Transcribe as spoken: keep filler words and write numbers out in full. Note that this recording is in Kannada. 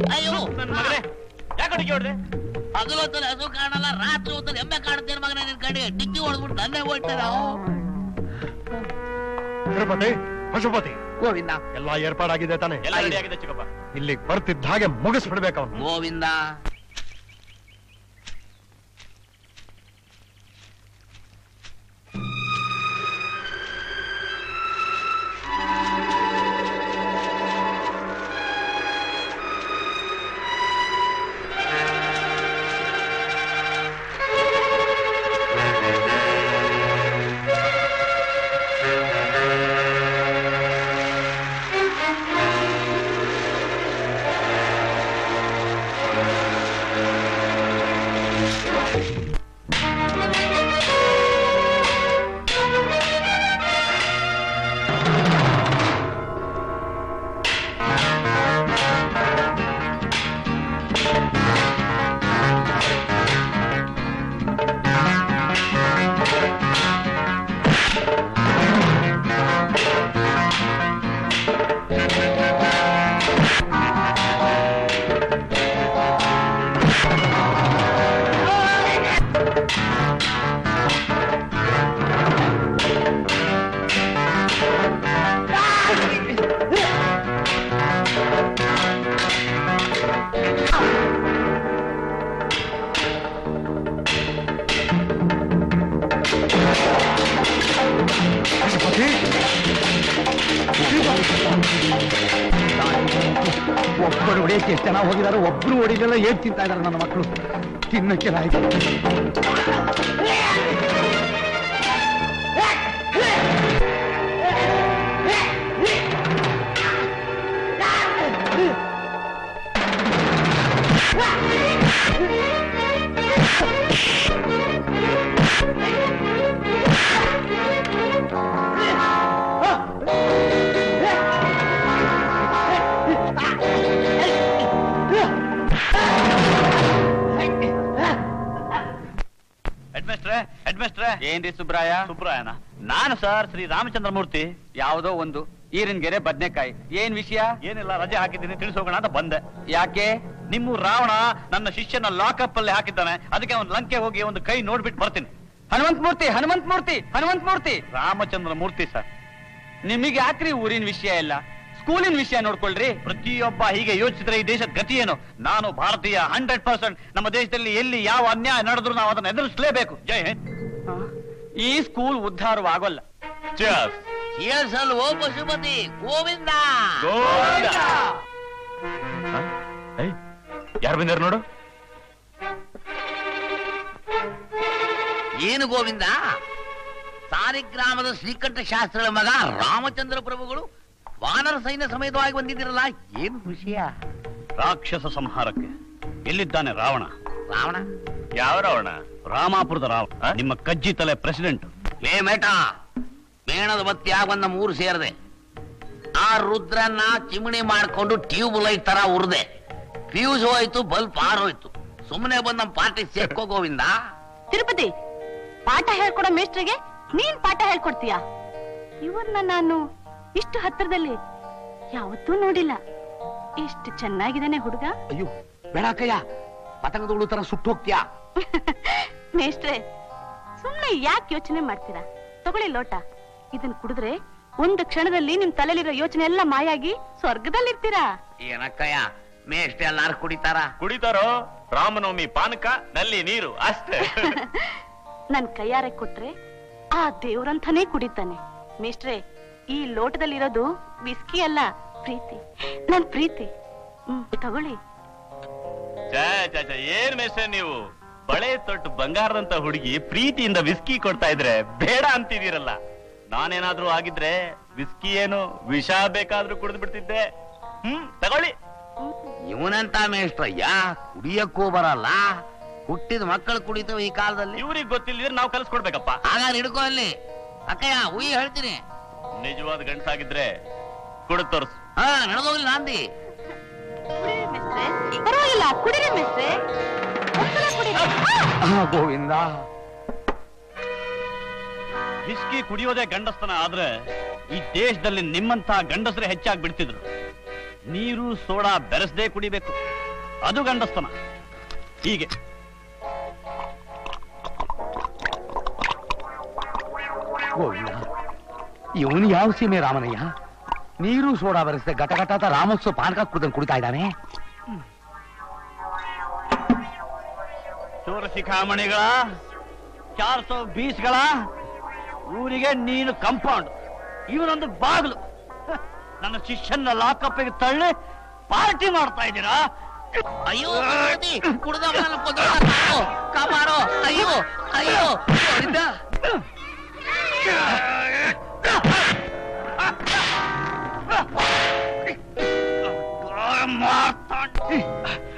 ಅಯ್ಯೋ ನನ್ನ ಮಗನೇ ಯಾಕೆ ಅಡಿಗೆ ಹೊಡೆದೆ? ಹಗಲು ಹೊತ್ತಲ್ಲಿ ಹಸು ಕಾಣಲ್ಲ, ರಾತ್ರಿ ಹೊತ್ತಲ್ಲಿ ಎಮ್ಮೆ ಕಾಣುತ್ತೇನೆ ಮಗನೇ. ನಿನ್ ಕಡೆಗೆ ಡಿಕ್ಕಿ ಹೊಡೆದ್ಬಿಟ್ಟು ನನ್ನೇ ಹೋಗ್ತಾರೆ. ತಿರುಪತಿ, ಪಶುಪತಿ, ಗೋವಿಂದ, ಎಲ್ಲ ಏರ್ಪಾಡಾಗಿದೆ ತಾನೆ? ಎಲ್ಲ ರೆಡಿ ಆಗಿದೆ ಚಿಕ್ಕಪ್ಪ. ಇಲ್ಲಿಗೆ ಬರ್ತಿದ್ದ ಹಾಗೆ ಮುಗಿಸ್ಬಿಡ್ಬೇಕು ಅವನು. ಗೋವಿಂದ, ಒಬ್ಬರು ಹೊಡೆಯಕ್ಕೆ ಎಷ್ಟು ಜನ ಹೋಗಿದಾರೋ, ಒಬ್ರು ಹೊಡಿದೆಲ್ಲ ಏಟ್ ತಿಂತಾ ಇದಾರೆ ನನ್ನ ಮಕ್ಕಳು. ತಿನ್ನಕ್ಕೆ ಆಯ್ತು. ಏನ್ರಿ ಸುಬ್ರಾಯ? ಸುಬ್ರಾಯನ? ನಾನು ಸರ್, ಶ್ರೀ ರಾಮಚಂದ್ರ ಮೂರ್ತಿ. ಯಾವುದೋ ಒಂದು ಈರಿನಗೆರೆ ಬದ್ನೆಕಾಯಿ. ಏನ್ ವಿಷಯ? ಏನಿಲ್ಲ, ರಜೆ ಹಾಕಿದ್ದೀನಿ, ತಿಳಿಸೋಗೋಣ ಅಂತ ಬಂದೆ. ಯಾಕೆ? ನಿಮ್ಮ ರಾವಣ ನನ್ನ ಶಿಷ್ಯನ ಲಾಕಪ್ ಅಲ್ಲಿ ಹಾಕಿದ್ದಾನೆ, ಅದಕ್ಕೆ ಅವನು ಲಂಕೆ ಹೋಗಿ ಒಂದು ಕೈ ನೋಡ್ಬಿಟ್ಟು ಬರ್ತೀನಿ. ಹನುಮಂತ ಮೂರ್ತಿ, ಹನುಮಂತ ಮೂರ್ತಿ, ಹನುಮಂತ ಮೂರ್ತಿ. ರಾಮಚಂದ್ರ ಮೂರ್ತಿ ಸರ್. ನಿಮಗೆ ಯಾಕ್ರಿ ಊರಿನ ವಿಷಯ ಇಲ್ಲ, ಸ್ಕೂಲಿನ ವಿಷಯ ನೋಡ್ಕೊಳ್ರಿ. ಪ್ರತಿಯೊಬ್ಬ ಹೀಗೆ ಯೋಚಿಸಿದ್ರೆ ಈ ದೇಶದ ಗತಿ ಏನು? ನಾನು ಭಾರತೀಯ, ಹಂಡ್ರೆಡ್ ಪರ್ಸೆಂಟ್. ನಮ್ಮ ದೇಶದಲ್ಲಿ ಎಲ್ಲಿ ಯಾವ ಅನ್ಯಾಯ ನಡೆದ್ರು ನಾವು ಅದನ್ನು ಎದುರಿಸಲೇಬೇಕು. ಜೈ ಹಿಂದ್. ಈ ಸ್ಕೂಲ್ ಉದ್ಧಾರವಾಗೋಲ್ಲ. ಓ ಪಶುಪತಿ, ಗೋವಿಂದ. ಯಾರು ಬಂದಾರ ನೋಡು. ಏನು ಗೋವಿಂದ? ಸಾರಿಗ್ರಾಮದ ಶ್ರೀಕಂಠ ಶಾಸ್ತ್ರಗಳ ಮಗ ರಾಮಚಂದ್ರ ಪ್ರಭುಗಳು ವಾನರ ಸೈನ್ಯ ಸಮೇತವಾಗಿ ಬಂದಿದ್ದೀರಲ್ಲ, ಏನು ವಿಷಯ? ರಾಕ್ಷಸ ಸಂಹಾರಕ್ಕೆ ಎಲ್ಲಿದ್ದಾನೆ ರಾವಣ? ರಾವಣ? ಯಾವ ರಾವಣ? ರಾಮಾಪುರದ ರಾವಣ, ನಿಮ್ಮ ಕಜ್ಜಿ ತಲೆ ಪ್ರೆಸಿಡೆಂಟ್. ಲೇ ಮೇಟ, ಮೇಣದ ಬತ್ತಿಯಾಗ ಒಂದ ಮೂರು ಸೇರಿದೆ. ಆ ರುದ್ರನ್ನ ಚಿಮಣಿ ಮಾಡ್ಕೊಂಡು ಟ್ಯೂಬ್ ಲೈಟ್ ತರ ಉರ್ದೆ. ಫ್ಯೂಸ್ ಹೋಯ್ತು, ಬಲ್ಪ್ ಆರೋಯ್ತು. ಸುಮ್ಮನೆ ಬಂದ್ ನಮ್ ಪಾರ್ಟಿ ಸೇರ್ಕೋ ಗೋವಿಂದ. ತಿರುಪತಿ, ಪಾಠ ಹೇಳ್ಕೊಡೋ ಮೇಸ್ಟ್ರಿಗೆ ನೀನ್ ಪಾಠ ಹೇಳ್ಕೊಡ್ತೀಯ? ಇವನ್ನ ನಾನು ಇಷ್ಟು ಹತ್ತಿರದಲ್ಲಿ ಯಾವತ್ತೂ ನೋಡಿಲ್ಲ. ಎಷ್ಟು ಚೆನ್ನಾಗಿದ್ದಾನೆ ಹುಡುಗ. ಅಯ್ಯೋ ಬೇಡಕ್ಕಯ್ಯ, ಪತಂಗದವಳು ತರ ಸುಟ್ಟು ಹೋಗ್ತೀಯಾ? ಮೇಷ್ಟ್ರೆ, ಸುಮ್ನೆ ಯಾಕೆ ಯೋಚನೆ ಮಾಡ್ತೀರಾ? ತಗೊಳ್ಳಿ ಲೋಟ. ಇದನ್ ಕುಡಿದ್ರೆ ಒಂದು ಕ್ಷಣದಲ್ಲಿ ನಿಮ್ ತಲೆಲಿರೋ ಯೋಚನೆ ಎಲ್ಲ ಮಾಯಾಗಿ ಸ್ವರ್ಗದಲ್ಲಿರ್ತೀರಾ. ಏನಕ್ಕಯ್ಯ, ಮೇಷ್ಟ್ರೆ ಎಲ್ಲಾರು ಕುಡಿತಾರ? ಕುಡಿತಾರೋ? ರಾಮನವಮಿ ಪಾನಕ, ನಲ್ಲಿ ನೀರು ಅಷ್ಟೇ. ನನ್ ಕೈಯಾರೆ ಕೊಟ್ರೆ ಆ ದೇವ್ರಂತಾನೇ ಕುಡಿತಾನೆ. ಮೇಷ್ಟ್ರೆ, ಈ ಲೋಟದಲ್ಲಿರೋದು ಬಿಸ್ಕಿ ಅಲ್ಲ, ಪ್ರೀತಿ, ನನ್ ಪ್ರೀತಿ. ಹ್ಮ್ ತಗೊಳ್ಳಿ. ಏನ್ ಮೇಷ್ಟ್ರೆ ನೀವು, ಬಳೆ ತೊಟ್ಟು ಬಂಗಾರದಂತ ಹುಡುಗಿ ಪ್ರೀತಿಯಿಂದ ವಿಸ್ಕಿ ಕೊಡ್ತಾ ಇದ್ರೆ ಬೇಡ ಅಂತಿದ್ದೀರಲ್ಲ. ನಾನೇನಾದ್ರೂ ಆಗಿದ್ರೆ ವಿಸ್ಕಿ ಏನು ವಿಷ ಬೇಕಾದ್ರೂ ಕುಡಿದು ಬಿಡ್ತಿದ್ದೆ. ಹ್ಮ್ ತಗೊಳ್ಳಿ. ಇವನಂತ ಮೇಷ್ಟ್ರಯ್ಯ ಕುಡಿಯಕ್ಕೂ ಬರಲ್ಲ, ಹುಟ್ಟಿದ ಮಕ್ಕಳು ಕುಡಿತೇವೆ ಈ ಕಾಲದಲ್ಲಿ. ಇವ್ರಿಗೆ ಗೊತ್ತಿಲ್ಲದ್ರೆ ನಾವು ಕಲಿಸ್ಕೊಡ್ಬೇಕಪ್ಪ. ಹಾಗಾದ್ರೆ ಹಿಡ್ಕೋ ಅಲ್ಲಿ. ಅಕ್ಕಯ್ಯ ಉಯ್ ಹೇಳ್ತೀನಿ. ನಿಜವಾದ ಗಂಡಸಾಗಿದ್ರೆ ಕುಡು ತೋರ್ಸು. ಹಾ ನಡೆದೋಗ್ಲಿ ನಾಂದಿ. ಪರವಾಗಿಲ್ಲ, ಕುಡಿರಿ ಮಿಸ್ಟ್ರೆ. ಗೋವಿಂದ, ವಿಸ್ಕಿ ಕುಡಿಯೋದೇ ಗಂಡಸ್ತನ ಆದ್ರೆ ಈ ದೇಶದಲ್ಲಿ ನಿಮ್ಮಂತ ಗಂಡಸರೇ ಹೆಚ್ಚಾಗಿ ಬಿಡ್ತಿದ್ರು. ನೀರು ಸೋಡಾ ಬೆರೆಸದೆ ಕುಡಿಬೇಕು, ಅದು ಗಂಡಸ್ತನ. ಹೀಗೆ ಇವನು ಯಾವ ಸೀಮೆ ರಾಮನಯ್ಯ? ನೀರು ಸೋಡಾ ಬರೆಸದೆ ಘಟ ಘಟ ರಾಮೋತ್ಸವ ಪಾನಕ ಕುಡ್ದಂಗ್ ಕುಡಿತಾ ಇದ್ದಾನೆ. ಚೋರ ಶಿಖಾಮಣಿಗಳ ಚಾರ್ ಸೌ ಬೀಸ್ಗಳ ಊರಿಗೆ ನೀನು ಕಂಪೌಂಡ್, ಇವನೊಂದು ಬಾಗಿಲು. ನನ್ನ ಶಿಷ್ಯನ ಲಾಕಪ್ಪಿಗೆ ತಳ್ಳಿ ಪಾರ್ಟಿ ಮಾಡ್ತಾ ಇದ್ದೀರಾ? ಅಯ್ಯೋ ಕುಡ್ದ ಕಾಪಾಡೋ. ಅಯ್ಯೋ ಅಯ್ಯೋ ಮಾತಾಡ